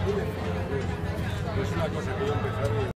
muy definido. Es una cosa que yo empezaba